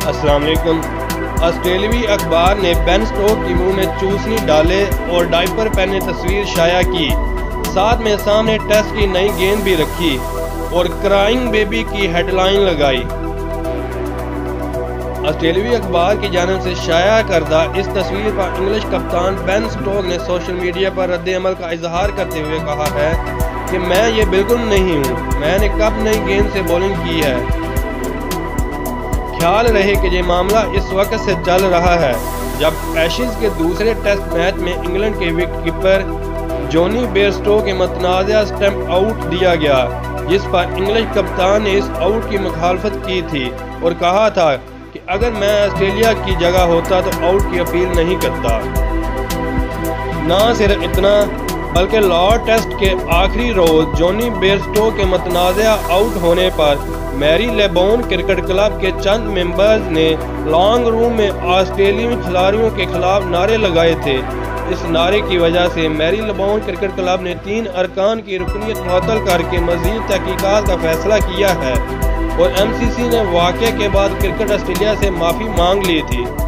अस्सलाम वालेकुम। ऑस्ट्रेलियावी अखबार ने बेन स्टोक्स के मुंह में चूसनी डाले और डायपर पहने तस्वीर शाया की। साथ में सामने टेस्ट की नई गेंद भी रखी और क्राइंग बेबी की हेडलाइन लगाई। ऑस्ट्रेलियावी अखबार की जानिब से शाया करदा इस तस्वीर पर इंग्लिश कप्तान बेन स्टोक्स ने सोशल मीडिया पर रद्द-ए-अमल का इजहार करते हुए कहा है कि मैं ये बिल्कुल नहीं हूँ, मैंने कब नई गेंद से बॉलिंग की है। ख्याल रहे कि ये मामला इस वक्त से चल रहा है जब एशेज के दूसरे टेस्ट मैच में इंग्लैंड के विकेटकीपर जॉनी बेयरस्टो के मतनाज़ा स्टंप आउट दिया गया, जिस पर इंग्लिश कप्तान ने इस आउट की मुखालफत की थी और कहा था कि अगर मैं ऑस्ट्रेलिया की जगह होता तो आउट की अपील नहीं करता। ना सिर्फ इतना बल्कि लॉर्ड टेस्ट के आखिरी रोज जॉनी बेयरस्टो के मतनाज़ा आउट होने पर मैरीलेबोन क्रिकेट क्लब के चंद मेंबर्स ने लॉन्ग रूम में ऑस्ट्रेलियाई खिलाड़ियों के खिलाफ नारे लगाए थे। इस नारे की वजह से मैरीलेबोन क्रिकेट क्लब ने 3 अरकान की रुकनीत मुअत्तल करके मज़ीद तहकीकात का फैसला किया है और MCC ने वाक़े के बाद क्रिकेट ऑस्ट्रेलिया से माफ़ी मांग ली थी।